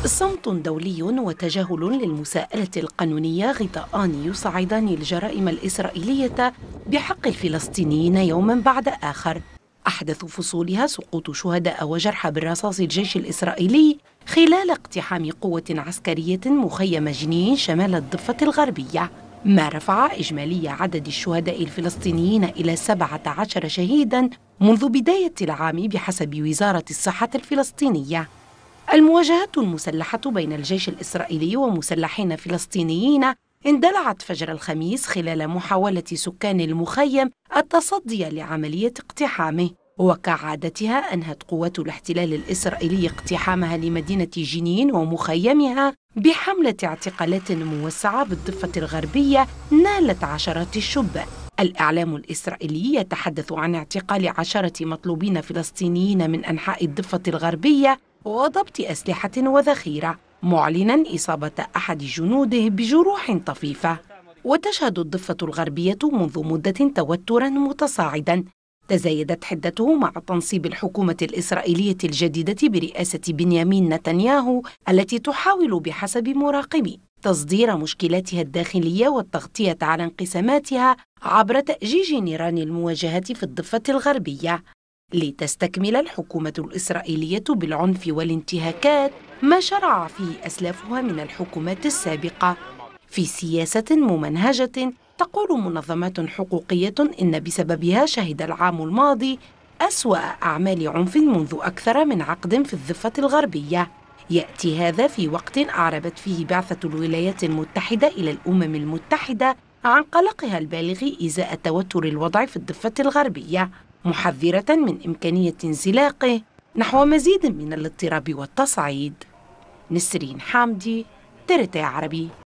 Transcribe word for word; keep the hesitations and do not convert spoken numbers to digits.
صمت دولي وتجاهل للمساءلة القانونية غطاءان يصعدان الجرائم الإسرائيلية بحق الفلسطينيين يوما بعد آخر، أحدث فصولها سقوط شهداء وجرحى بالرصاص الجيش الإسرائيلي خلال اقتحام قوة عسكرية مخيم جنين شمال الضفة الغربية، ما رفع إجمالي عدد الشهداء الفلسطينيين إلى سبعة عشر شهيداً منذ بداية العام بحسب وزارة الصحة الفلسطينية. المواجهات المسلحة بين الجيش الإسرائيلي ومسلحين فلسطينيين اندلعت فجر الخميس خلال محاولة سكان المخيم التصدي لعملية اقتحامه، وكعادتها أنهت قوات الاحتلال الإسرائيلي اقتحامها لمدينة جنين ومخيمها بحملة اعتقالات موسعة بالضفة الغربية نالت عشرات الشبان. الإعلام الإسرائيلي يتحدث عن اعتقال عشرة مطلوبين فلسطينيين من أنحاء الضفة الغربية وضبط أسلحة وذخيرة، معلناً إصابة أحد جنوده بجروح طفيفة. وتشهد الضفة الغربية منذ مدة توتراً متصاعداً تزايدت حدته مع تنصيب الحكومة الإسرائيلية الجديدة برئاسة بنيامين نتنياهو، التي تحاول بحسب مراقبين تصدير مشكلاتها الداخلية والتغطية على انقساماتها عبر تأجيج نيران المواجهة في الضفة الغربية، لتستكمل الحكومة الإسرائيلية بالعنف والانتهاكات ما شرع فيه أسلافها من الحكومات السابقة، في سياسة ممنهجة تقول منظمات حقوقية إن بسببها شهد العام الماضي أسوأ أعمال عنف منذ أكثر من عقد في الضفة الغربية. يأتي هذا في وقت أعربت فيه بعثة الولايات المتحدة إلى الأمم المتحدة عن قلقها البالغ إزاء توتر الوضع في الضفة الغربية، محذرة من إمكانية انزلاقه نحو مزيد من الاضطراب والتصعيد. نسرين حامدي، تي آر تي عربي.